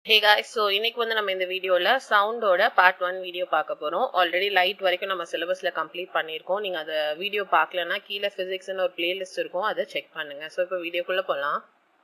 Hey guys, so இன்னைக்கு வந்து நம்ம இந்த வீடியோல சவுண்டோட பார்ட் 1 வீடியோ பார்க்க போறோம். ஆல்ரெடி லைட் வரைக்கும் நம்ம சிலபஸ்ல கம்ப்ளீட் பண்ணியிருக்கோம். நீங்க அந்த வீடியோ பார்க்கலன்னா கீழே பிசிக்ஸ்னு ஒரு பிளேலிஸ்ட் இருக்கும், அதை செக் பண்ணுங்க. ஸோ இப்போ வீடியோக்குள்ள போகலாம்.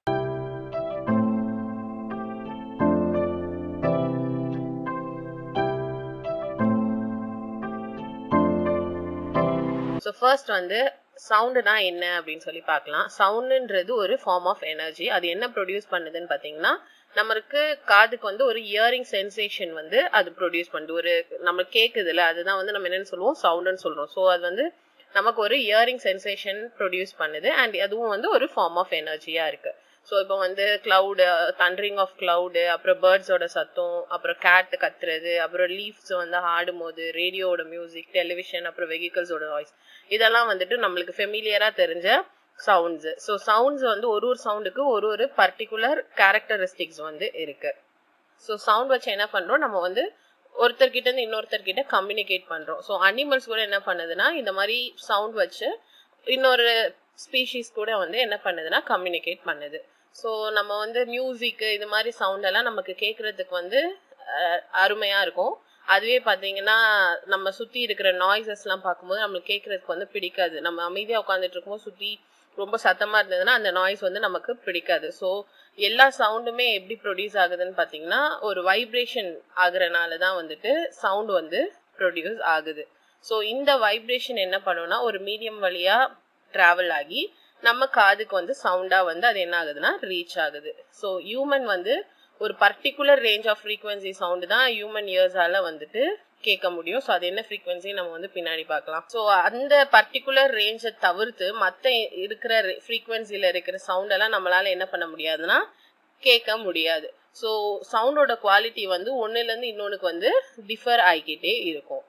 ஸோ ஃபர்ஸ்ட் வந்து சவுண்டுனா என்ன அப்படின்னு சொல்லி பார்க்கலாம். சவுண்டுன்றது ஒரு ஃபார்ம் ஆஃப் எனர்ஜி. அது என்ன ப்ரொடியூஸ் பண்ணுதுன்னு பார்த்தீங்கன்னா, நம்மளுக்கு காதுக்கு வந்து ஒரு இயரிங் சென்சேஷன் வந்து அது ப்ரொடியூஸ் பண்ணுது. ஒரு நம்ம கேட்குதுல, அதுதான் வந்து நம்ம என்னன்னு சொல்லுவோம், சவுண்டுன்னு சொல்றோம். ஸோ அது வந்து நமக்கு ஒரு இயரிங் சென்சேஷன் ப்ரொடியூஸ் பண்ணுது. அண்ட் அதுவும் வந்து ஒரு ஃபார்ம் ஆஃப் எனர்ஜியா இருக்கு. ஸோ இப்போ வந்து கிளவுடு, தண்டரிங் ஆஃப் கிளவுடு, அப்புறம் பேர்ட்ஸோட சத்தம், அப்புறம் கேட் கத்துறது, அப்புறம் லீவ்ஸ் வந்து ஆடும் போது, ரேடியோட மியூசிக், டெலிவிஷன், அப்புறம் வெஹிக்கிள்ஸோட வாய்ஸ், இதெல்லாம் வந்துட்டு நம்மளுக்கு ஃபெமிலியரா தெரிஞ்ச சவுண்ட்ஸ். ஸோ சவுண்ட்ஸ் வந்து ஒரு சவுண்டுக்கு ஒரு பர்டிகுலர் கேரக்டரிஸ்டிக்ஸ் வந்து இருக்கு. ஸோ சவுண்ட் வச்சு என்ன பண்றோம், நம்ம வந்து ஒருத்தர்கிட்ட இருந்து இன்னொருத்தர்கிட்ட கம்யூனிகேட் பண்றோம். ஸோ அனிமல்ஸ் கூட என்ன பண்ணுதுன்னா, இந்த மாதிரி சவுண்ட் வச்சு இன்னொரு ஸ்பீஷீஸ் கூட வந்து என்ன பண்ணுதுன்னா கம்யூனிகேட் பண்ணுது. ஸோ நம்ம வந்து மியூசிக், இது மாதிரி சவுண்ட் எல்லாம் நமக்கு கேட்கறதுக்கு வந்து அருமையா இருக்கும். அதுவே பாத்தீங்கன்னா நம்ம சுத்தி இருக்கிற நாய்ஸஸ் எல்லாம் பார்க்கும்போது நம்மளுக்கு கேட்கறதுக்கு வந்து பிடிக்காது. நம்ம அமைதியா உட்காந்துட்டு இருக்கும்போது சுத்தி ரொம்ப சத்தமா இருந்ததுன்னா அந்த நாய்ஸ் வந்து நமக்கு பிடிக்காது. ஸோ எல்லா சவுண்டுமே எப்படி ப்ரொடியூஸ் ஆகுதுன்னு பாத்தீங்கன்னா, ஒரு வைப்ரேஷன் ஆகுறனால தான் வந்துட்டு சவுண்ட் வந்து ப்ரொடியூஸ் ஆகுது. ஸோ இந்த வைப்ரேஷன் என்ன பண்ணும்னா, ஒரு மீடியம் வழியா டிராவல் ஆகி நம்ம காதுக்கு வந்து சவுண்டா வந்து அது என்ன ஆகுதுன்னா ரீச் ஆகுது. ஸோ ஹியூமன் வந்து ஒரு particular range of frequency sound தான் ஹியூமன் இயர்ஸால வந்துட்டு கேட்க முடியும். ஸோ அது என்ன ஃப்ரீக்வன்சி நம்ம வந்து பின்னாடி பார்க்கலாம். ஸோ அந்த பர்டிகுலர் ரேஞ்சை தவிர்த்து மற்ற இருக்கிற ஃப்ரீக்வன்சில இருக்கிற சவுண்ட் எல்லாம் நம்மளால என்ன பண்ண முடியாதுன்னா கேட்க முடியாது. ஸோ சவுண்டோட குவாலிட்டி வந்து ஒன்னுல இருந்து இன்னொன்னுக்கு வந்து டிஃபர் ஆகிக்கிட்டே இருக்கும்.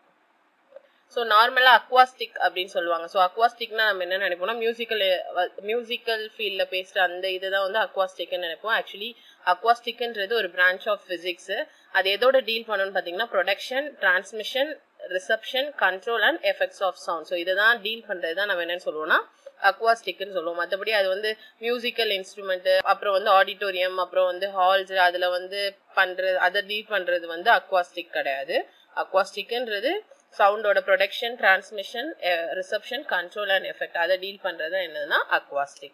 ஸோ நார்மலா அக்வாஸ்டிக் அப்படின்னு சொல்லுவாங்க. ஸோ அக்வாஸ்டிக்னா நம்ம என்ன நினைப்போம்னா, மியூசிக்கல் ஃபீல்ட்ல பேசுற அந்த இதுதான் வந்து அக்வாஸ்டிக்னு நினைப்போம். ஆக்சுவலி அக்வாஸ்டிக்ன்றது ஒரு பிரான்ச் ஆஃப் பிசிக்ஸ். அது எதோட டீல் பண்ணணும்னு பாத்தீங்கன்னா, production, transmission, reception, control and effects of sound. So இதான் டீல் பண்றதுதான் நம்ம என்னன்னு சொல்லுவோம்னா அக்வாஸ்டிக்னு சொல்லுவோம். மற்றபடி அது வந்து மியூசிக்கல் இன்ஸ்ட்ருமெண்ட், அப்புறம் வந்து ஆடிட்டோரியம், அப்புறம் வந்து ஹால்ஸ், அதுல வந்து பண்றது, அதை டீல் பண்றது வந்து அக்வாஸ்டிக் கிடையாது. அக்வாஸ்டிக்ன்றது சவுண்டோட production, transmission, reception, control and effect, அதை டீல் பண்றது என்னதுன்னா அக்வாஸ்டிக்.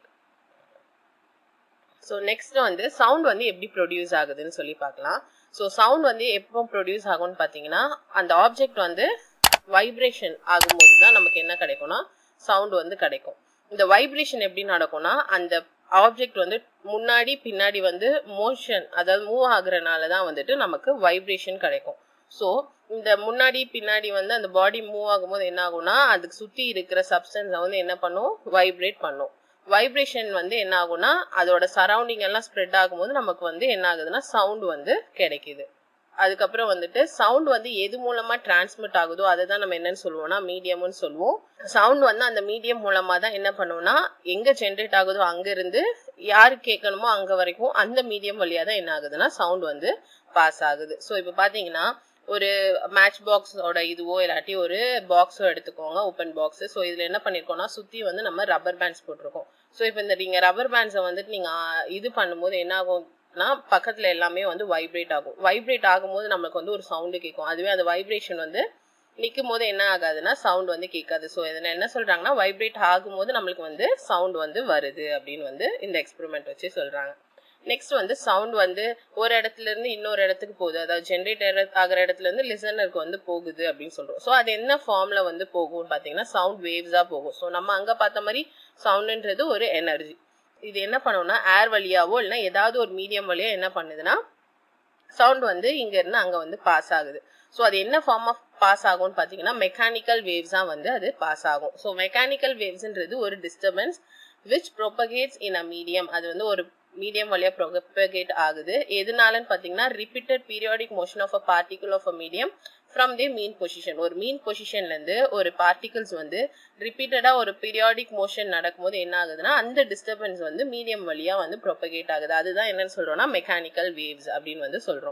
ஸோ நெக்ஸ்ட் வந்து சவுண்ட் வந்து எப்படி ப்ரொடியூஸ் ஆகுதுன்னு சொல்லி பார்க்கலாம். ஸோ சவுண்ட் வந்து எப்போ ப்ரொடியூஸ் ஆகும்னு பார்த்தீங்கன்னா, அந்த ஆப்ஜெக்ட் வந்து வைப்ரேஷன் ஆகும்போது தான் நமக்கு என்ன கிடைக்கும்னா சவுண்ட் வந்து கிடைக்கும். இந்த வைப்ரேஷன் எப்படி நடக்கும்னா, அந்த ஆப்ஜெக்ட் வந்து முன்னாடி பின்னாடி வந்து மோஷன், அதாவது மூவ் ஆகுறனால தான் வந்துட்டு நமக்கு வைப்ரேஷன் கிடைக்கும். ஸோ இந்த முன்னாடி பின்னாடி வந்து அந்த பாடி மூவ் ஆகும்போது என்ன ஆகும்னா, அதுக்கு சுத்தி இருக்கிற சப்ஸ்டன்ஸை வந்து என்ன பண்ணும், வைப்ரேட் பண்ணும். வைப்ரேஷன் வந்து என்ன ஆகும்னா, அதோட சரௌண்டிங் எல்லாம் ஸ்ப்ரெட் ஆகும்போது நமக்கு வந்து என்ன ஆகுதுன்னா சவுண்ட் வந்து கிடைக்குது. அதுக்கப்புறம் வந்துட்டு சவுண்ட் வந்து எது மூலமா டிரான்ஸ்மிட் ஆகுதோ அதை தான் நம்ம என்னன்னு சொல்லுவோம்னா மீடியம்னு சொல்லுவோம். சவுண்ட் வந்து அந்த மீடியம் மூலமா தான் என்ன பண்ணுவோம்னா, எங்க ஜென்ரேட் ஆகுதோ அங்க இருந்து யாரு கேட்கணுமோ அங்க வரைக்கும் அந்த மீடியம் வழியா தான் என்ன ஆகுதுன்னா சவுண்ட் வந்து பாஸ் ஆகுது. ஸோ இப்போ பாத்தீங்கன்னா, ஒரு மேட்ச் பாக்ஸோட இதுவோ இல்லாட்டி ஒரு பாக்ஸோ எடுத்துக்கோங்க, ஓப்பன் பாக்ஸ். ஸோ இதுல என்ன பண்ணிருக்கோம்னா, சுத்தி வந்து நம்ம ரப்பர் பேண்ட்ஸ் போட்டிருக்கோம். ஸோ இப்போ இந்த நீங்க ரப்பர் பேண்ட்ஸை வந்துட்டு நீங்க இது பண்ணும்போது என்ன ஆகும்னா, பக்கத்துல எல்லாமே வந்து வைப்ரேட் ஆகும். வைப்ரேட் ஆகும்போது நமக்கு வந்து ஒரு சவுண்டு கேட்கும். அதுவே அந்த வைப்ரேஷன் வந்து நிற்கும் போது என்ன ஆகாதுன்னா சவுண்ட் வந்து கேட்காது. ஸோ இதில் என்ன சொல்றாங்கன்னா, வைப்ரேட் ஆகும்போது நம்மளுக்கு வந்து சவுண்ட் வந்து வருது அப்படின்னு வந்து இந்த எக்ஸ்பெரிமெண்ட் வச்சு சொல்றாங்க. நெக்ஸ்ட் வந்து சவுண்ட் வந்து ஒரு இடத்துல இருந்து இன்னொரு இடத்துக்கு போகுது, அதாவது ஜென்ரேட்டர் ஆகிற இடத்துல இருந்து லிசனருக்கு வந்து போகுது அப்படின்னு சொல்றோம். ஸோ அது என்ன ஃபார்ம்ல வந்து போகும்னு பாத்தீங்கன்னா சவுண்ட் வேவ்ஸா போகும். ஸோ நம்ம அங்க பார்த்த மாதிரி சவுண்ட்ன்றது ஒரு எனர்ஜி. இது என்ன பண்ணும்னா ஏர் வழியாவோ இல்லைன்னா ஏதாவது ஒரு மீடியம் வழியா என்ன பண்ணுதுன்னா சவுண்ட் வந்து இங்க இருந்து அங்க வந்து பாஸ் ஆகுது. ஸோ அது என்ன ஃபார்ம் ஆஃப் பாஸ் ஆகும்னு பாத்தீங்கன்னா மெக்கானிக்கல் வேவ்ஸா வந்து அது பாஸ் ஆகும். ஸோ மெக்கானிக்கல் வேவ்ஸ்ன்றது ஒரு disturbance which propagates in a medium. அது வந்து ஒரு மீடியம் வழியா ப்ரொபகேட் ஆகுது. எதுனாலன்னு பாத்தீங்கன்னா, repeated periodic motion of a particle of a medium from the mean position. ஒரு மீன் பொசிஷன்ல இருந்து ஒரு பார்ட்டிகல்ஸ் வந்து ரிப்பீட்டடா ஒரு பீரியாடிக் மோஷன் நடக்கும்போது என்ன ஆகுதுன்னா, அந்த டிஸ்டர்பன்ஸ் வந்து மீடியம் வழியா வந்து ப்ரொபகேட் ஆகுது. அதுதான் என்னன்னு சொல்றோம்னா மெக்கானிக்கல் வேவ்ஸ் அப்படின்னு வந்து சொல்றோம்.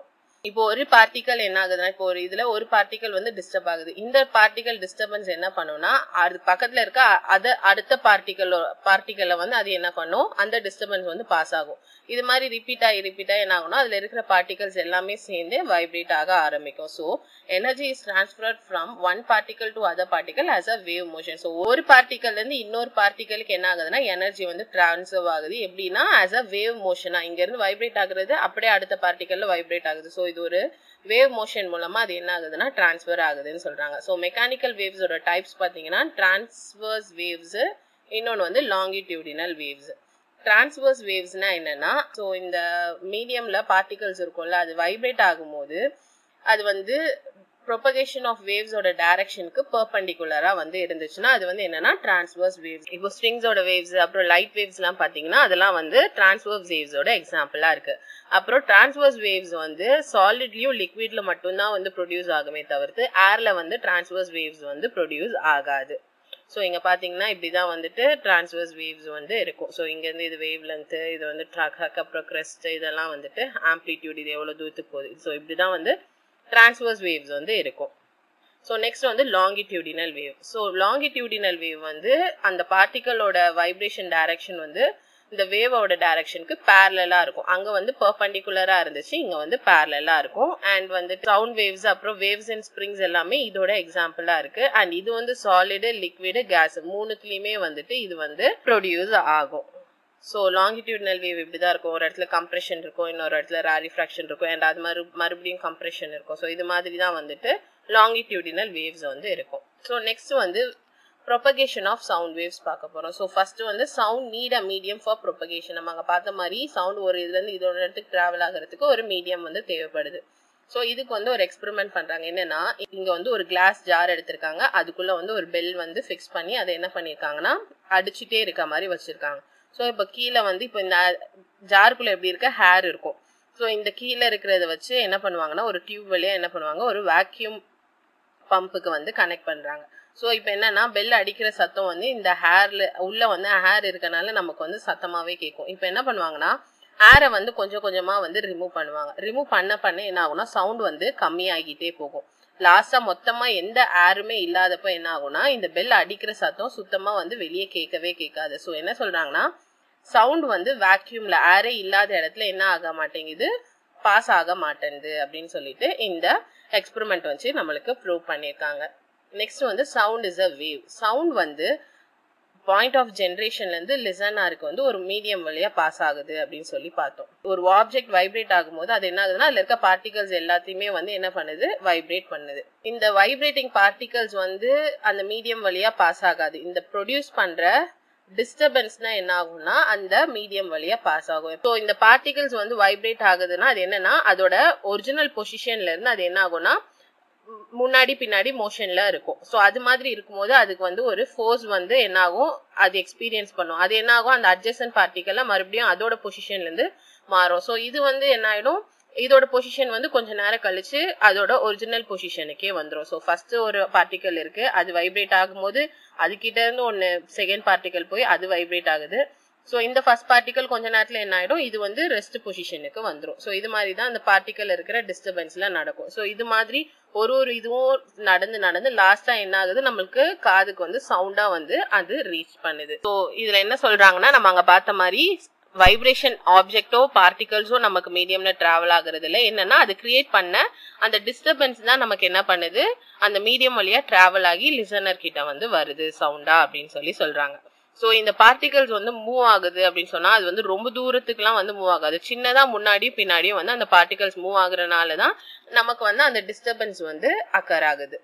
இப்போ ஒரு பார்ட்டிகல் என்ன ஆகுதுன்னா, இப்போ ஒரு இதுல ஒரு பார்ட்டிகல் வந்து டிஸ்டர்ப் ஆகுது. இந்த பார்ட்டிகல் டிஸ்டர்பன்ஸ் என்ன பண்ணும்னா, அது பக்கத்துல இருக்க அடுத்த பார்ட்டிகல்ல வந்து அது என்ன பண்ணும், அந்த டிஸ்டர்பன்ஸ் வந்து பாஸ் ஆகும். இது மாதிரி ரிப்பீட் ஆகி என்ன ஆகும்னா, அதுல இருக்கிற பார்ட்டிகல்ஸ் எல்லாமே சேர்ந்து வைப்ரேட் ஆக ஆரம்பிக்கும். So energy is transferred from one particle to other particle as a wave motion. So ஒரு பார்ட்டிகல்ல இருந்து இன்னொரு பார்ட்டிகலுக்கு என்ன ஆகுதுன்னா, எனர்ஜி வந்து டிரான்ஸ்ஃபர் ஆகுது. எப்படின்னா ஆஸ் அ வேவ் மோஷனா, இங்க இருந்து வைப்ரேட் ஆகுறது அப்படியே அடுத்த பார்ட்டிகல்ல வைப்ரேட் ஆகுது. ஸோ இது ஒரு வேவ் மோஷன் மூலமா அது என்ன ஆகுதுன்னா டிரான்ஸ்ஃபர் ஆகுதுன்னு சொல்றாங்க. ஸோ மெக்கானிக்கல் வேவ்ஸோட டைப்ஸ் பாத்தீங்கன்னா டிரான்ஸ்வர்ஸ் வேவ்ஸ், இன்னொன்னு வந்து லாங்கிடியூடினல் வேவ்ஸ். டிரான்ஸ்வர்ஸ் வேவ்ஸ்னா என்னன்னா, ஸோ இந்த மீடியம்ல பார்ட்டிகல்ஸ் இருக்கும்ல, அது வைப்ரேட் ஆகும்போது அது வந்து propagation of waves ஓட டைரக்ஷனுக்கு பெர்பெண்டிகுலரா வந்து இருந்துச்சுன்னா அது வந்து என்னன்னா டிரான்ஸ்வர்ஸ் வேவ்ஸ். இப்போ ஸ்ட்ரிங்ஸ் ஓட வேவ்ஸ் அப்புறம் லைட் வேவ்ஸ் எல்லாம் பாத்தீங்கன்னா அதெல்லாம் வந்து டிரான்ஸ்வர்ஸ் வேவ்ஸ் ஓட எக்ஸாம்பிளா இருக்கு. அப்புறம் டிரான்ஸ்வர்ஸ் வேவ்ஸ் வந்து சாலிட்லயும் லிக்விட்ல மட்டும்தான் வந்து ப்ரொடியூஸ் ஆகுமே தவிர்த்து ஏர்ல வந்து டிரான்ஸ்வர்ஸ் வேவ்ஸ் வந்து ப்ரொடியூஸ் ஆகாது. ஸோ இங்க பாத்தீங்கன்னா இப்படிதான் வந்துட்டு டிரான்ஸ்வர்ஸ் வேவ்ஸ் வந்து இருக்கும். ஸோ இங்க இருந்து இது வேவ் லென்த், இது வந்து ட்ராக், அப்புறம் கிரெஸ்ட், இதெல்லாம் வந்துட்டு ஆம்ப்ளிடியூட், இது எவ்வளவு தூரத்துக்கு போகுது. ஸோ இப்படிதான் வந்து டிரான்ஸ்வர்ஸ் வேவ்ஸ் வந்து இருக்கும். ஸோ நெக்ஸ்ட் வந்து longitudinal wave. So longitudinal wave வந்து அந்த பார்ட்டிகளோட வைப்ரேஷன் டைரக்ஷன் வந்து இந்த வேவோட டைரக்ஷனுக்கு பேரலா இருக்கும். அங்க வந்து பெர்பெண்டிகுலரா இருந்துச்சு, இங்க வந்து பேரலா இருக்கும். அண்ட் வந்து சவுண்ட் வேவ்ஸ் அப்புறம் வேவ்ஸ் அண்ட் ஸ்ப்ரிங்ஸ் எல்லாமே இதோட எக்ஸாம்பிளா இருக்கு. அண்ட் இது வந்து சாலிடு, லிக்விடு, கேஸ் மூணுத்துலயுமே வந்துட்டு இது வந்து ப்ரொடியூஸ் ஆகும். ஸோ லாங்கிடியூடினல் வேவ் இப்படிதான் இருக்கும். ஒரு இடத்துல கம்ப்ரெஷன் இருக்கும், இன்னொரு இடத்துல ராரிஃப்ராக்ஷன் இருக்கும், அண்ட் அது மறுபடியும் கம்ப்ரெஷன் இருக்கும். ஸோ இது மாதிரி தான் வந்துட்டு லாங்கிடியூடினல் வேவ்ஸ் வந்து இருக்கும். ஸோ நெக்ஸ்ட் வந்து propagation of sound waves பார்க்க போறோம். ஸோ ஃபர்ஸ்ட் வந்து sound need a medium for propagation. நம்ம அங்க பார்த்த மாதிரி சவுண்ட் ஒரு இதுல இருந்து இதோட இடத்துக்கு டிராவல் ஆகிறதுக்கு ஒரு மீடியம் வந்து தேவைப்படுது. ஸோ இதுக்கு வந்து ஒரு எக்ஸ்பெரிமெண்ட் பண்றாங்க. என்னன்னா, இங்க வந்து ஒரு கிளாஸ் ஜார் எடுத்திருக்காங்க, அதுக்குள்ள வந்து ஒரு பெல் வந்து ஃபிக்ஸ் பண்ணி அதை என்ன பண்ணிருக்காங்கன்னா அடிச்சுட்டே இருக்க மாதிரி வச்சிருக்காங்க. ஸோ இப்போ கீழே வந்து இப்போ இந்த ஜாருக்குள்ள எப்படி இருக்க ஹேர் இருக்கும். ஸோ இந்த கீழே இருக்கிறத வச்சு என்ன பண்ணுவாங்கன்னா ஒரு டியூப் வழியா என்ன பண்ணுவாங்க, ஒரு வேக்யூம் பம்புக்கு வந்து கனெக்ட் பண்றாங்க. ஸோ இப்போ என்னன்னா பெல் அடிக்கிற சத்தம் வந்து இந்த ஹேர்ல உள்ள வந்து ஹேர் இருக்கனால நமக்கு வந்து சத்தமாவே கேட்கும். இப்போ என்ன பண்ணுவாங்கன்னா ஹேரை வந்து கொஞ்சம் கொஞ்சமா வந்து ரிமூவ் பண்ணுவாங்க. ரிமூவ் பண்ண என்ன ஆகும்னா சவுண்ட் வந்து கம்மியாகிட்டே போகும். லாஸ்டா மொத்தமா எந்த ஏருமே இல்லாதப்ப என்ன ஆகும்னா இந்த பெல் அடிக்கிற சத்தம் சுத்தமா வந்து வெளியே கேட்காது. ஸோ என்ன சொல்றாங்கன்னா சவுண்ட் வந்து வேக்யூம்ல ஏரே இல்லாத இடத்துல என்ன ஆக மாட்டேங்குது, பாஸ் ஆக மாட்டேங்குது அப்படின்னு சொல்லிட்டு இந்த எக்ஸ்பெரிமெண்ட் வச்சு நம்மளுக்கு ப்ரூவ் பண்ணியிருக்காங்க. நெக்ஸ்ட் வந்து sound is a wave. Sound வந்து பாயிண்ட் ஆஃப் ஜென்ரேஷன்ல இருந்து லிசனருக்கு வந்து ஒரு மீடியம் வழியா பாஸ் ஆகுது அப்படின்னு சொல்லி பார்த்தோம். ஒரு ஆப்ஜெக்ட் வைப்ரேட் ஆகும்போது அது என்ன ஆகுதுன்னா அதுல இருக்க பார்ட்டிகல்ஸ் எல்லாத்தையுமே வந்து என்ன பண்ணுது, வைப்ரேட் பண்ணுது. இந்த வைப்ரேட்டிங் பார்ட்டிகல்ஸ் வந்து அந்த மீடியம் வழியா பாஸ் ஆகாது. இந்த ப்ரொடியூஸ் பண்ற டிஸ்டர்பன்ஸ்னா என்ன ஆகும்னா அந்த மீடியம் வழியா பாஸ் ஆகும். ஸோ இந்த பார்ட்டிகல்ஸ் வந்து வைப்ரேட் ஆகுதுன்னா அது என்னன்னா அதோட ஒரிஜினல் பொசிஷன்ல இருந்து அது என்ன ஆகும்னா முன்னாடி பின்னாடி மோஷன்ல இருக்கும். ஸோ அது மாதிரி இருக்கும்போது அதுக்கு வந்து ஒரு ஃபோர்ஸ் வந்து என்ன ஆகும், அது எக்ஸ்பீரியன்ஸ் பண்ணும். அது என்ன ஆகும், அந்த அட்ஜசன்ட் பார்ட்டிகல்ல மறுபடியும் அதோட பொசிஷன்ல இருந்து மாறும். ஸோ இது வந்து என்ன ஆயிடும், இதோட பொசிஷன் வந்து கொஞ்ச நேரம் கழிச்சு அதோட ஒரிஜினல் பொசிஷனுக்கே வந்துடும். ஸோ ஃபர்ஸ்ட் ஒரு பார்ட்டிகல் இருக்கு, அது வைப்ரேட் ஆகும்போது அதுகிட்ட இருந்து ஒன்னு செகண்ட் பார்ட்டிகல் போய் அது வைப்ரேட் ஆகுது. ஸோ இந்த ஃபர்ஸ்ட் பார்ட்டிகல் கொஞ்ச நேரத்துல என்ன ஆயிடும், இது வந்து ரெஸ்ட் பொசிஷனுக்கு வந்துடும். ஸோ இது மாதிரி தான் அந்த பார்ட்டிகல் இருக்கிற டிஸ்டர்பன்ஸ்ல நடக்கும். ஸோ இது மாதிரி ஒரு இதுவும் நடந்து லாஸ்டா என்ன ஆகுது, நம்மளுக்கு காதுக்கு வந்து சவுண்டா வந்து அது ரீச் பண்ணுது. ஸோ இதுல என்ன சொல்றாங்கன்னா நம்ம அங்க பார்த்த மாதிரி வைப்ரேஷன் ஆப்ஜெக்டோ பார்ட்டிகல்ஸோ நமக்கு மீடியம்ல டிராவல் ஆகுறது இல்லை. என்னன்னா அது கிரியேட் பண்ண அந்த டிஸ்டர்பன்ஸ் தான் நமக்கு என்ன பண்ணுது, அந்த மீடியம் வழியா டிராவல் ஆகி லிசனர் கிட்ட வந்து வருது சவுண்டா அப்படின்னு சொல்லி சொல்றாங்க. ஸோ இந்த பார்ட்டிகல்ஸ் வந்து மூவ் ஆகுது அப்படின்னு சொன்னா அது வந்து ரொம்ப தூரத்துக்குலாம் வந்து மூவ் ஆகாது. சின்னதா முன்னாடியும் பின்னாடியும் வந்து அந்த பார்ட்டிகல்ஸ் மூவ் ஆகுறதுனால தான் நமக்கு வந்து அந்த டிஸ்டர்பன்ஸ் வந்து அக்கர் ஆகுது.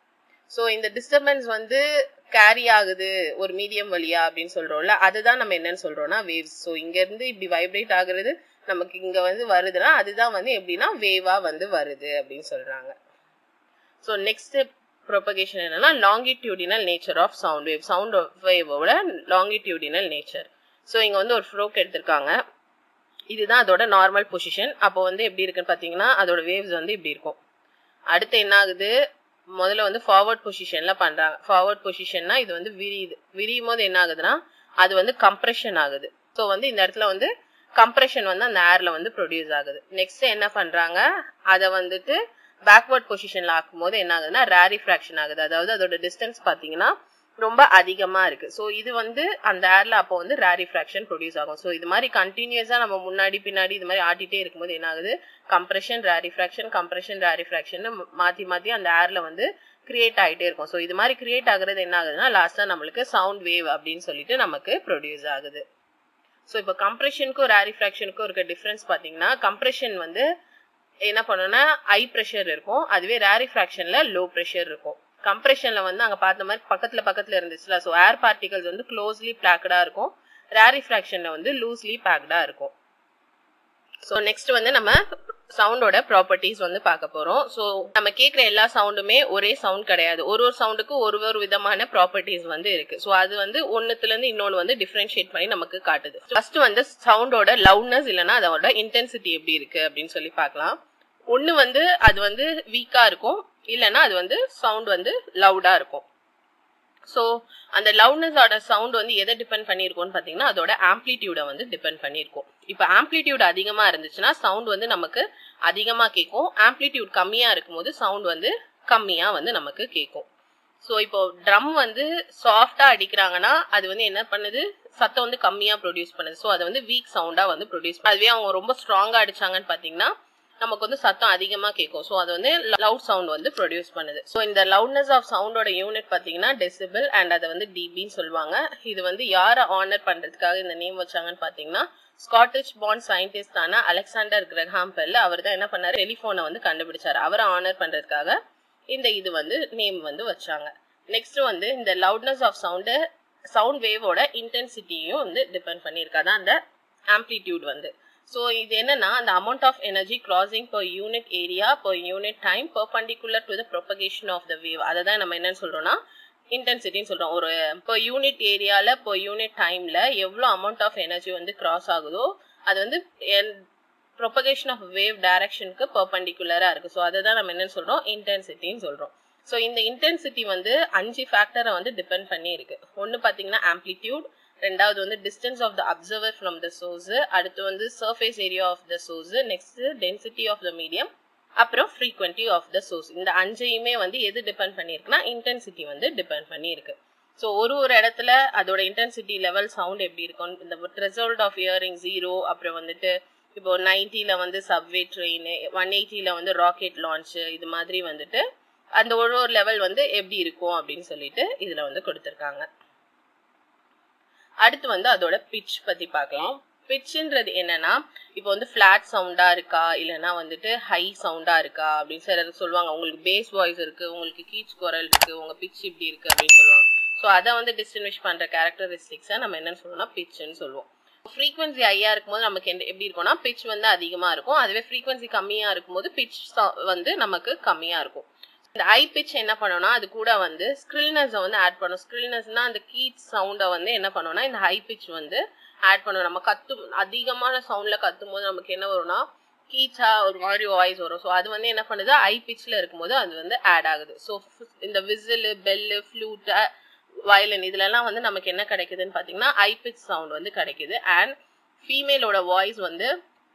ஸோ இந்த டிஸ்டர்பன்ஸ் வந்து கேரி ஆகுது ஒரு மீடியம் வழியா அப்படின்னு சொல்றோம்ல, அதுதான் நம்ம என்னன்னு சொல்றோம்னா வேவ்ஸ். ஸோ இங்க இருந்து இப்படி வைப்ரேட் ஆகுறது நமக்கு இங்க வந்து வருதுன்னா அதுதான் வந்து எப்படின்னா வேவா வந்து வருது அப்படின்னு சொல்றாங்க. ஸோ நெக்ஸ்ட் propagation என்னன்னா longitudinal nature of sound wave. sound wave ஓட longitudinal nature. ஸோ இங்க வந்து ஒரு ஃப்ளோக் எடுத்திருக்காங்க, இதுதான் அதோட நார்மல் பொசிஷன். அப்போ வந்து எப்படி இருக்குன்னு பாத்தீங்கன்னா அதோட வேவ்ஸ் வந்து இப்படி இருக்கும். அடுத்து என்ன ஆகுது, முதல்ல வந்து ஃபார்வர்ட் பொசிஷன்ல பண்றாங்க. ஃபார்வர்ட் பொசிஷன்னா இது வந்து விரியும் போது என்ன ஆகுதுன்னா அது வந்து கம்ப்ரெஷன் ஆகுது. ஸோ வந்து இந்த இடத்துல வந்து கம்ப்ரெஷன் வந்து அந்த ஏர்ல வந்து ப்ரொடியூஸ் ஆகுது. நெக்ஸ்ட் என்ன பண்றாங்க, அதை வந்துட்டு பேக்வர்ட் பொசிஷன்ல ஆக்கும்போது என்ன ஆகுதுன்னா ரேரிஃப்ராக்ஷன் ஆகுது. அதாவது அதோட டிஸ்டன்ஸ் பாத்தீங்கன்னா ரொம்ப அதிகமா இருக்கு. ஸோ இது வந்து அந்த ஏர்ல அப்போ வந்து ரேரிஃப்ராக்ஷன் ப்ரொடியூஸ் ஆகும். ஸோ இது மாதிரி கண்டினியூஸா நம்ம முன்னாடி பின்னாடி இது மாதிரி ஆட்டிட்டே இருக்கும்போது என்ன ஆகுது, கம்ப்ரெஷன் ரேரிஃப்ராக்ஷன் மாத்தி மாத்தி அந்த ஏர்ல வந்து கிரியேட் ஆகிட்டே இருக்கும். ஸோ இது மாதிரி கிரியேட் ஆகுறது என்ன ஆகுதுன்னா லாஸ்டா நம்மளுக்கு சவுண்ட் வேவ் அப்படின்னு சொல்லிட்டு நமக்கு ப்ரொடியூஸ் ஆகுது. ஸோ இப்போ கம்ப்ரெஷனுக்கும் ரேரிஃப்ராக்ஷனுக்கும் இருக்க டிஃபரன்ஸ் பாத்தீங்கன்னா, கம்ப்ரெஷன் வந்து என்ன பண்ணுன்னா ஹை ப்ரெஷர் இருக்கும், அதுவே ரேரிஃப்ராக்ஷன்ல லோ ப்ரெஷர் இருக்கும். கம்ப்ரெஷன்ல வந்து அங்க பார்த்த மாதிரி பக்கத்துல இருந்துச்சுல, ஸோ ஏர் பார்ட்டிகல்ஸ் வந்து க்ளோஸ்லி பேக்டா இருக்கும், ரேரிஃப்ராக்ஷன்ல வந்து லூஸ்லி பேக்டா இருக்கும். ஸோ நெக்ஸ்ட் வந்து நம்ம சவுண்டோட ப்ராப்பர்ட்டிஸ் வந்து பார்க்க போறோம். ஸோ நம்ம கேட்குற எல்லா சவுண்டுமே ஒரே சவுண்ட் கிடையாது, ஒரு சவுண்டுக்கு ஒரு விதமான ப்ராப்பர்ட்டிஸ் வந்து இருக்கு. ஸோ அது வந்து ஒன்னுத்துல இருந்து இன்னொன்னு வந்து டிஃபரன்ஷியேட் பண்ணி நமக்கு காட்டுது. ஃபர்ஸ்ட் வந்து சவுண்டோட லவுட்னஸ் இல்லைன்னா அதோட இன்டென்சிட்டி எப்படி இருக்கு அப்படின்னு சொல்லி பார்க்கலாம். ஒன்னு வந்து அது வந்து வீக்கா இருக்கும், இல்லைன்னா அது வந்து சவுண்ட் வந்து லவுடா இருக்கும். ஸோ அந்த லவுட்னஸோட சவுண்ட் வந்து எதை டிபெண்ட் பண்ணிருக்கோம்னு பாத்தீங்கன்னா அதோட ஆம்ப்ளிடியூட வந்து டிபெண்ட் பண்ணிருக்கும். இப்போ ஆம்ப்ளிடியூட் அதிகமா இருந்துச்சுன்னா சவுண்ட் வந்து நமக்கு அதிகமா கேட்கும், ஆம்ப்ளிடியூட் கம்மியா இருக்கும்போது சவுண்ட் வந்து கம்மியா வந்து நமக்கு கேட்கும். ஸோ இப்போ ட்ரம் வந்து சாஃப்டா அடிக்கிறாங்கன்னா அது வந்து என்ன பண்ணுது, சத்தம் வந்து கம்மியா ப்ரொடியூஸ் பண்ணுது. ஸோ அது வந்து வீக் சவுண்டா வந்து ப்ரொடியூஸ் பண்ணுது. அதுவே அவங்க ரொம்ப ஸ்ட்ராங்கா அடிச்சாங்கன்னு பாத்தீங்கன்னா நமக்கு வந்து சத்தம் அதிகமா கேட்கும். ஸோ அது வந்து லவுட் சவுண்ட் வந்து ப்ரொடியூஸ் பண்ணுது. ஸோ இந்த லவுட்னஸ் ஆஃப் சவுண்டோட யூனிட் பாத்தீங்கன்னா டெசிபிள் அண்ட் அதை வந்து டிபின்னு சொல்லுவாங்க. இது வந்து யாரை ஆனர் பண்றதுக்காக இந்த நேம் வச்சாங்கன்னு பாத்தீங்கன்னா ஸ்காட்டிஷ் பார்ன் சயின்டிஸ்டான அலெக்சாண்டர் கிரஹாம் பெல். அவர் தான் என்ன பண்ணாரு, டெலிபோனை வந்து கண்டுபிடிச்சாரு. அவரை ஆனர் பண்றதுக்காக இந்த இது வந்து நேம் வந்து வச்சாங்க. நெக்ஸ்ட் வந்து இந்த லவுட்னஸ் ஆஃப் சவுண்ட் வேவோட இன்டென்சிட்டியும் வந்து டிபெண்ட் பண்ணிருக்கு, அதான் அந்த ஆம்ப்ளிடியூட் வந்து. ஸோ இது என்னன்னா அந்த amount of energy crossing per unit area per unit time perpendicular to the propagation of the wave. அதை தான் நம்ம என்னன்னு சொல்றோம்னா இன்டென்சிட்டின்னு சொல்றோம். ஒரு per யூனிட் ஏரியால per யூனிட் டைம்ல எவ்வளவு அமௌண்ட் ஆஃப் எனர்ஜி வந்து கிராஸ் ஆகுதோ அது வந்து ப்ரொபகேஷன் ஆஃப் வேவ் டைரக்ஷனுக்கு பெர்பெண்டிகுலரா இருக்கு. ஸோ அதை தான் நம்ம என்னன்னு சொல்றோம், இன்டென்சிட்டின்னு சொல்றோம். ஸோ இந்த இன்டென்சிட்டி வந்து 5 ஃபேக்டரை வந்து டிபெண்ட் பண்ணி இருக்கு. ஒன்னு பாத்தீங்கன்னா ஆம்ப்ளிடியூட், ரெண்டாவது வந்து distance of the observer from the source, அடுத்து வந்து surface area of the source, next density of the medium, அப்புறம் ஃப்ரீக்வென்சி ஆஃப் த சோர்ஸ். இந்த 5ஐயுமே வந்து எது டிபெண்ட் பண்ணிருக்குன்னா இன்டென்சிட்டி வந்து டிபெண்ட் பண்ணிருக்கு. ஸோ ஒரு இடத்துல அதோட இன்டென்சிட்டி லெவல் சவுண்ட் எப்படி இருக்கும், இந்த ரிசல்ட் ஆஃப் ஹியரிங் 0, அப்புறம் வந்துட்டு இப்போ 90ல வந்து சப்வே ட்ரெயின், 180ல வந்து ராக்கெட் லான்ச், இது மாதிரி வந்துட்டு அந்த ஒரு லெவல் வந்து எப்படி இருக்கும் அப்படின்னு சொல்லிட்டு இதுல வந்து கொடுத்திருக்காங்க. அடுத்து வந்து அதோட பிட்ச் பத்தி பார்க்கலாம். பிட்ச்ன்றது என்னன்னா இப்போ வந்து பிளாட் சவுண்டா இருக்கா இல்லைன்னா வந்துட்டு ஹை சவுண்டா இருக்கா அப்படின்னு சிலர் சொல்லுவாங்க. உங்களுக்கு பேஸ் வாய்ஸ் இருக்கு, உங்களுக்கு கீச் குரல் இருக்கு, உங்க பிட்ச் இப்படி இருக்கு அப்படின்னு சொல்லுவாங்க. ஸோ அதை வந்து டிஸ்டிங்விஷ் பண்ற கேரக்டரிஸ்டிக்ஸை நம்ம என்னன்னு சொல்லுவோம்னா பிட்ச்ன்னு சொல்லுவோம். ஃப்ரீக்வன்சி ஹையா இருக்கும்போது நமக்கு எப்படி இருக்கும்னா பிட்ச் வந்து அதிகமா இருக்கும், அதுவே ஃப்ரீக்வன்சி கம்மியா இருக்கும்போது பிட்ச் வந்து நமக்கு கம்மியா இருக்கும். இந்த ஹை பிட்ச் என்ன பண்ணோம்னா அது கூட வந்து ஸ்க்ரில்னஸ் வந்து ஆட் பண்ணும். ஸ்க்ரில்னஸ்னா அந்த கீச் சவுண்டை வந்து என்ன பண்ணோம்னா இந்த ஹை பிட்ச் வந்து ஆட் பண்ணும். நம்ம அதிகமான சவுண்ட்ல கத்தும் போது நமக்கு என்ன வரும்னா கீச்சா ஒரு மாதிரி வாய்ஸ் வரும். ஸோ அது வந்து என்ன பண்ணுது, ஹை பிட்ச்ல இருக்கும்போது அது வந்து ஆட் ஆகுது. ஸோ இந்த விசில், பெல்லு, ஃப்ளூட், வயலின் இதுலலாம் வந்து நமக்கு என்ன கிடைக்குதுன்னு பாத்தீங்கன்னா ஹை பிட்ச் சவுண்ட் வந்து கிடைக்குது. அண்ட் ஃபீமேலோட வாய்ஸ் வந்து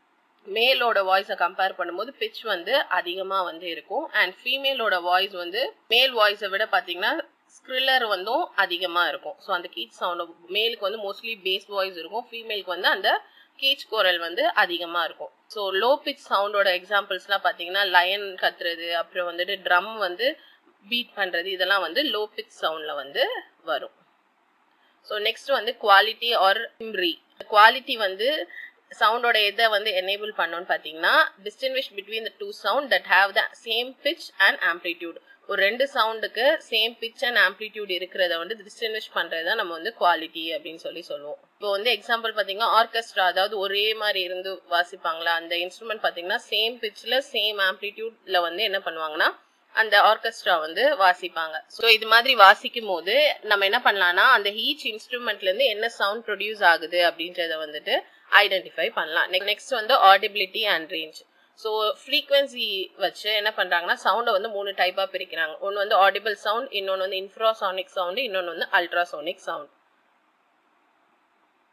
மேலோட வாய்ஸை கம்பேர் பண்ணும்போது பிட்ச் வந்து அதிகமா வந்து இருக்கும். அண்ட் ஃபீமேலோட வாய்ஸ் வந்து மேல் வாய்ஸை விட பாத்தீங்கன்னா ஸ்க்ரில்லர் வந்து அதிகமா இருக்கும். ஸோ அந்த கீச் சவுண்ட் மேலுக்கு வந்து மோஸ்ட்லி பேஸ் வாய்ஸ் இருக்கும், ஃபீமேலுக்கு வந்து அந்த கீச் குரல் வந்து அதிகமா இருக்கும். ஸோ லோ பிட்ச் சவுண்டோட எக்ஸாம்பிள்ஸ்லாம் பாத்தீங்கன்னா லயன் கத்துறது, அப்புறம் வந்துட்டு ட்ரம் வந்து பீட் பண்றது, இதெல்லாம் வந்து லோ பிட்ச் சவுண்ட்ல வந்து வரும். ஸோ நெக்ஸ்ட் வந்து குவாலிட்டி ஆர் டிம்ப்ரி. குவாலிட்டி வந்து சவுண்டோட எதை வந்து எனேபிள் பண்ணோம்னு பாத்தீங்கன்னா distinguish between the two sound that have the same pitch and amplitude. ஒரு ரெண்டு சவுண்டுக்கு சேம் பிட்ச் அண்ட் ஆம்ப்ளிடியூட் இருக்கிறத வந்து டிஸ்டிங்விஷ் பண்றதை நம்ம வந்து குவாலிட்டி அப்படின்னு சொல்லுவோம். இப்போ வந்து எக்ஸாம்பிள் பாத்தீங்கன்னா ஆர்கெஸ்ட்ரா, அதாவது ஒரே மாதிரி இருந்து வாசிப்பாங்களா அந்த இன்ஸ்ட்ருமெண்ட் பாத்தீங்கன்னா சேம் பிட்ச்ல சேம் ஆம்ப்ளிடியூட்ல வந்து என்ன பண்ணுவாங்கன்னா அந்த ஆர்கெஸ்ட்ரா வந்து வாசிப்பாங்க. ஸோ இது மாதிரி வாசிக்கும் போது நம்ம என்ன பண்ணலாம்னா அந்த ஈச் இன்ஸ்ட்ருமெண்ட்ல இருந்து என்ன சவுண்ட் ப்ரொடியூஸ் ஆகுது அப்படின்றத வந்துட்டு ஐடென்டிஃபை பண்ணலாம். நெக்ஸ்ட் வந்து audibility and range. So frequency வச்சு என்ன பண்றாங்கன்னா சவுண்டை வந்து 3 டைப்பா பிரிக்கிறாங்க. ஒன்று வந்து ஆடிபிள் சவுண்ட், இன்னொன்று வந்து இன்ஃப்ராசானிக் சவுண்ட், இன்னொன்று வந்து அல்ட்ராசானிக் சவுண்ட்.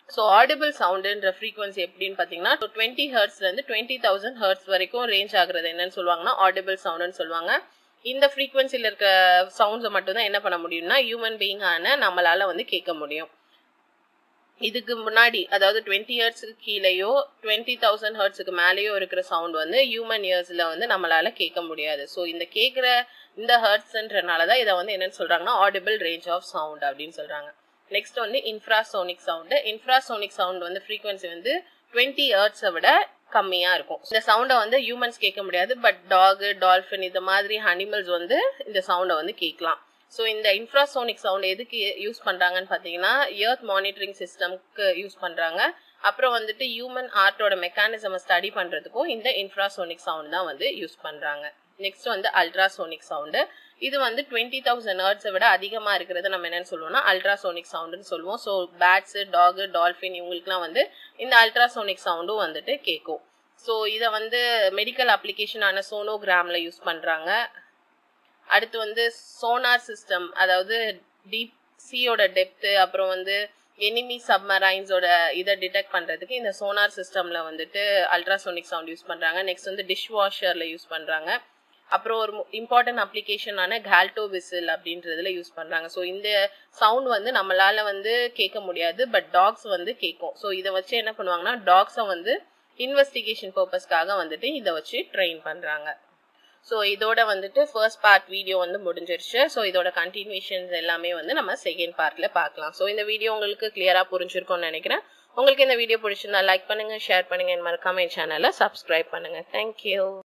ஸோ ஆடிபிள் சவுண்டுன்ற ஃப்ரீக்வன்சி எப்படின்னு பார்த்தீங்கன்னா 20 ஹெர்ட்ஸ்லேருந்து 20,000 ஹெர்ட்ஸ் வரைக்கும் ரேஞ்ச் ஆகுறது என்னன்னு சொல்லுவாங்கன்னா ஆடிபிள் சவுண்டுன்னு சொல்லுவாங்க. இந்த ஃப்ரீக்வன்சியில் இருக்க சவுண்ட்ஸை மட்டும்தான் என்ன பண்ண முடியும்னா ஹியூமன் பீயிங் ஆன நம்மளால வந்து கேட்க முடியும். இதுக்கு முன்னாடி அதாவது 20 ஹெர்ட்ஸுக்கு கீழேயோ 20,000 ஹெர்ட்ஸுக்கு மேலேயோ இருக்கிற சவுண்ட் வந்து ஹியூமன் இயர்ஸ்ல வந்து நம்மளால கேட்க முடியாது. ஸோ இந்த கேட்குற இந்த ஹெர்ட்ஸ்ன்றனால தான் இதை வந்து என்னன்னு சொல்றாங்கன்னா ஆடிபிள் ரேஞ்ச் ஆஃப் சவுண்ட் அப்படின்னு சொல்றாங்க. நெக்ஸ்ட் வந்து இன்ஃப்ராசோனிக் சவுண்டு. இன்ஃப்ராசோனிக் சவுண்ட் வந்து ஃப்ரீக்வன்சி வந்து 20 ஹெர்ட்ஸை விட கம்மியா இருக்கும். இந்த சவுண்டை வந்து ஹியூமன்ஸ் கேட்க முடியாது, பட் டாக், டால்ஃபின் இந்த மாதிரி அனிமல்ஸ் வந்து இந்த சவுண்டை வந்து கேட்கலாம். ஸோ இந்த இன்ஃப்ராசோனிக் சவுண்ட் எதுக்கு யூஸ் பண்றாங்கன்னு பார்த்தீங்கன்னா எர்த் மானிட்டரிங் சிஸ்டம்க்கு யூஸ் பண்றாங்க. அப்புறம் வந்துட்டு ஹியூமன் ஆர்ட்டோட மெக்கானிசமை ஸ்டடி பண்றதுக்கும் இந்த இன்ஃப்ராசோனிக் சவுண்ட் தான் வந்து யூஸ் பண்றாங்க. நெக்ஸ்ட் வந்து அல்ட்ராசோனிக் சவுண்டு. இது வந்து 20,000 ஹெர்ட்ஸை விட அதிகமா இருக்கிறது நம்ம என்னன்னு சொல்லுவோம்னா அல்ட்ராசோனிக் சவுண்டுன்னு சொல்லுவோம். ஸோ பேட்ஸ், டாக், டால்ஃபின் இவங்களுக்குலாம் வந்து இந்த அல்ட்ராசோனிக் சவுண்டும் வந்துட்டு கேட்கும். ஸோ இதை வந்து மெடிக்கல் அப்ளிகேஷனான சோனோகிராம்ல யூஸ் பண்றாங்க. அடுத்து வந்து சோனார் சிஸ்டம், அதாவது டீப் சீயோட டெப்த்து, அப்புறம் வந்து எனிமி சப்மரைன்ஸோட இதை டிடெக்ட் பண்றதுக்கு இந்த சோனார் சிஸ்டம்ல வந்துட்டு அல்ட்ராசோனிக் சவுண்ட் யூஸ் பண்றாங்க. நெக்ஸ்ட் வந்து டிஷ் வாஷர்ல யூஸ் பண்றாங்க. அப்புறம் ஒரு இம்பார்ட்டன்ட் அப்ளிகேஷனான கால்டோ விசில் அப்படின்றதுல யூஸ் பண்றாங்க. ஸோ இந்த சவுண்ட் வந்து நம்மளால வந்து கேட்க முடியாது, பட் டாக்ஸ் வந்து கேட்கும். ஸோ இதை வச்சு என்ன பண்ணுவாங்கன்னா டாக்ஸை வந்து இன்வெஸ்டிகேஷன் பர்பஸ்க்காக வந்துட்டு இதை வச்சு ட்ரெயின் பண்றாங்க. ஸோ இதோட வந்துட்டு ஃபர்ஸ்ட் பார்ட் வீடியோ வந்து முடிஞ்சிருச்சு. ஸோ இதோட கண்டினியூஷன்ஸ் எல்லாமே வந்து நம்ம செகண்ட் பார்ட்ல பார்க்கலாம். ஸோ இந்த வீடியோ உங்களுக்கு கிளியரா புரிஞ்சிருக்கும்னு நினைக்கிறேன். உங்களுக்கு இந்த வீடியோ பிடிச்சிருந்தா லைக் பண்ணுங்க, ஷேர் பண்ணுங்க, மறக்காம என் சேனலை சப்ஸ்கிரைப் பண்ணுங்க. தேங்க்யூ.